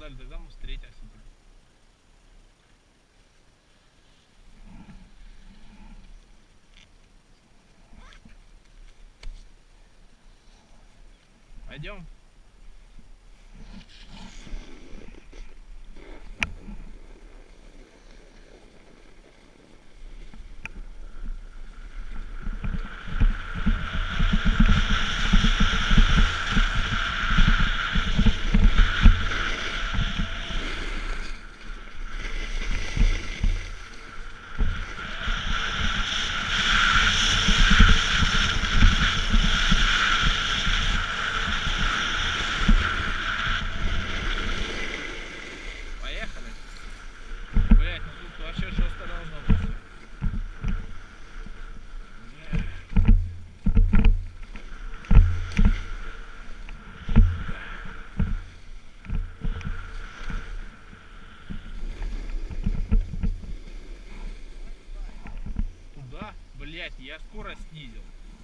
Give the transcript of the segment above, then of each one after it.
сделали, тогда мы встретимся. Пойдем. Блять, я скорость снизил.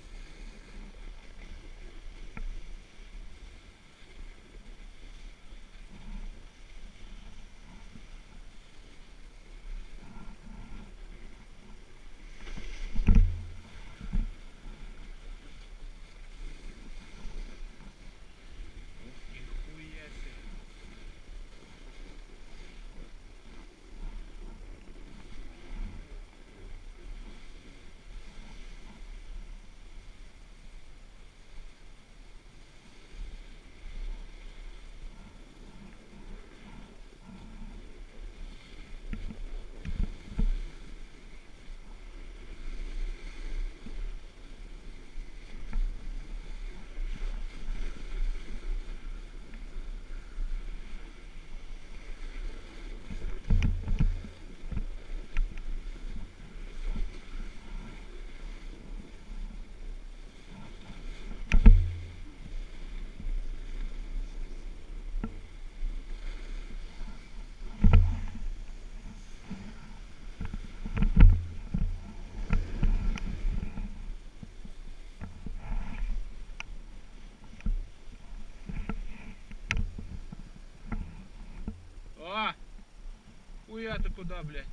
Хуя ты куда, блядь?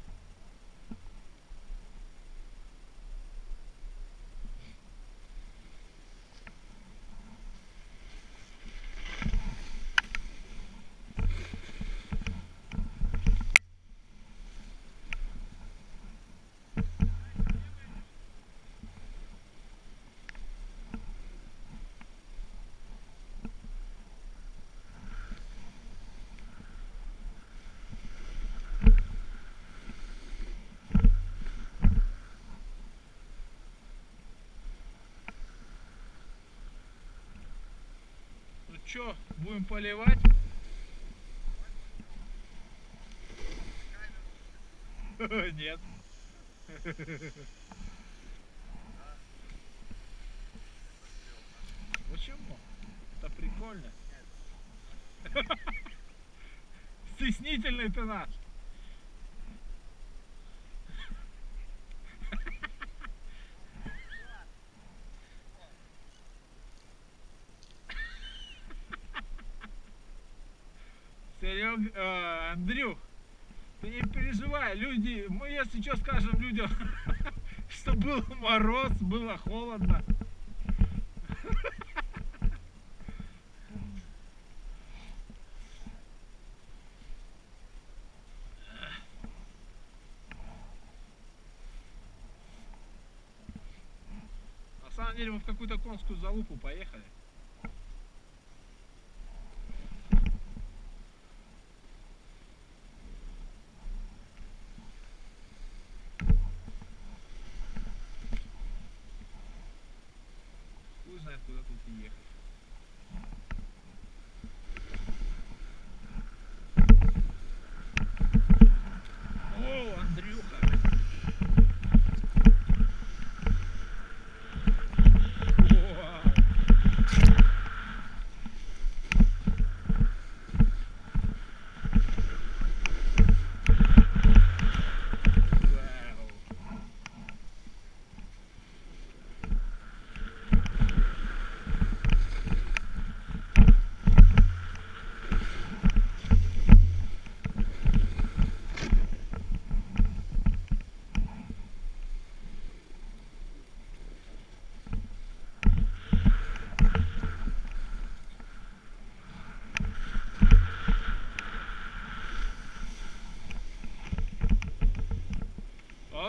Чё, будем поливать? Нет. Почему? Это прикольно. Стеснительный ты наш. Серег, Андрюх, ты не переживай, люди, мы если что скажем людям, что был мороз, было холодно. На самом деле мы в какую-то конскую залупу поехали. Хуй знает, куда тут ехать. О, Андрюха!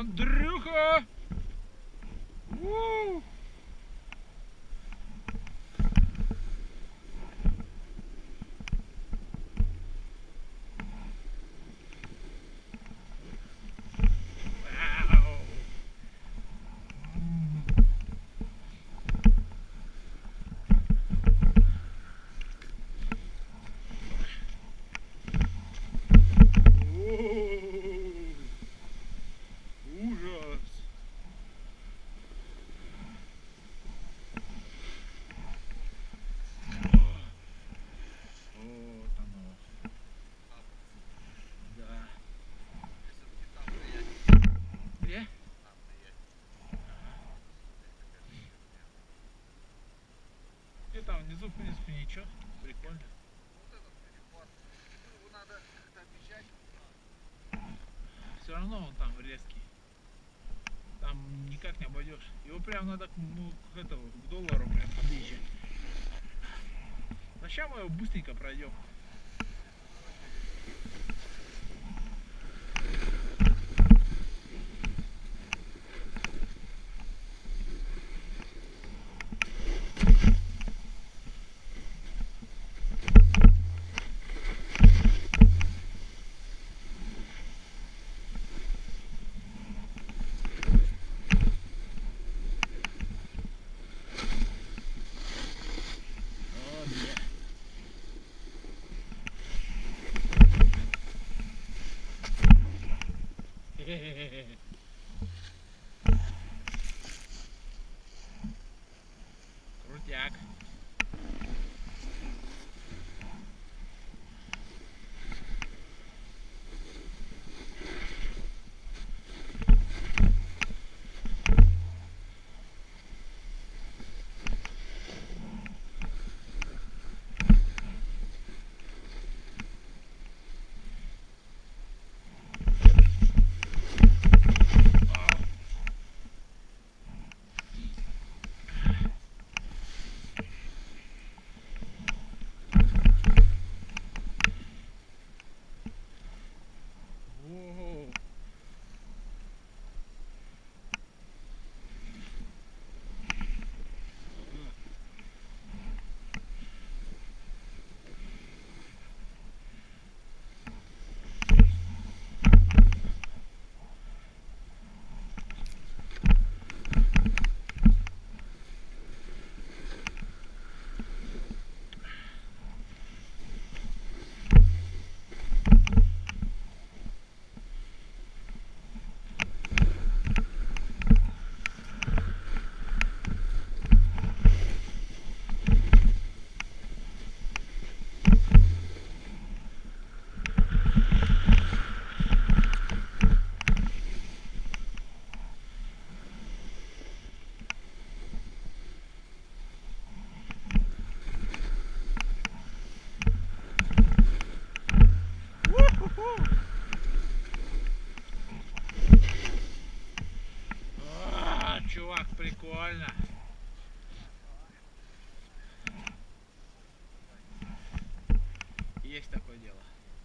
Андрюха! У! Вау! Ужас! Вот оно. Да. Где? И там внизу, в принципе, ничего. Прикольно. Все равно он там резкий. Там никак не обойдешь. Его прям надо к этому, к доллару прям подъезжать. Но сейчас мы его быстренько пройдем. О, да. Хе-хе-хе. Крутяк. Воу. Чувак, прикольно. Есть такое дело.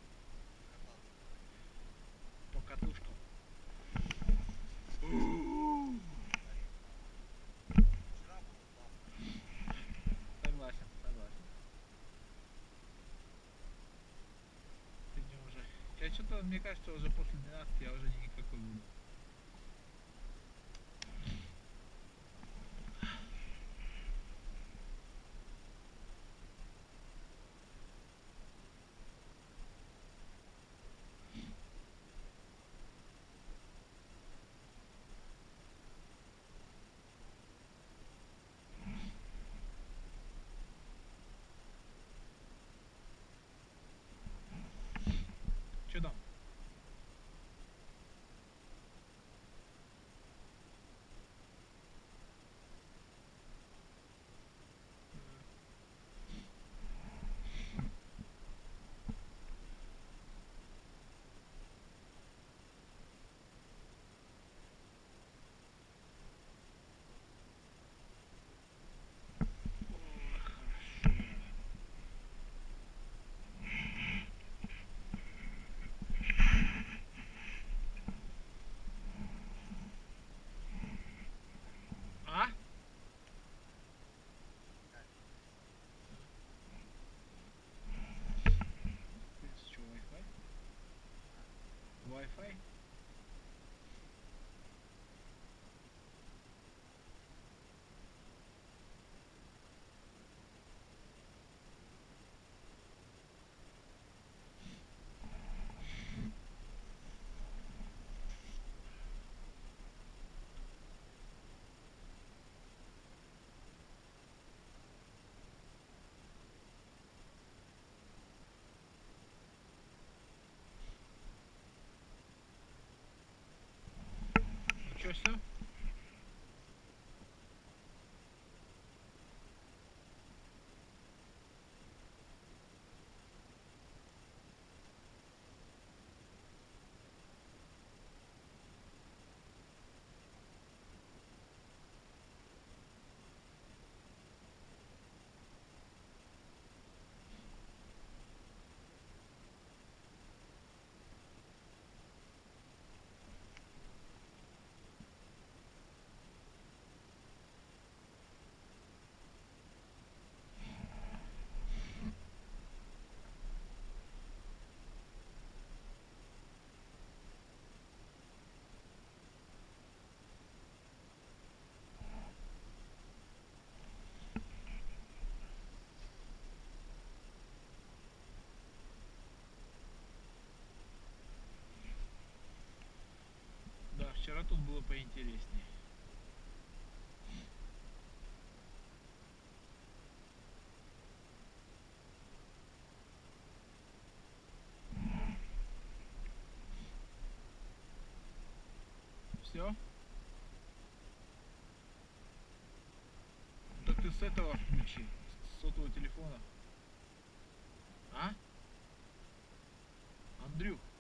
По катушкам. Согласен, согласен. Сегодня уже. Я что-то, мне кажется, уже после 12 я уже не никакой буду. Что там? Все. Да, вчера тут было поинтереснее. Все? Так ты с этого включи, с сотового телефона. А? Андрюх.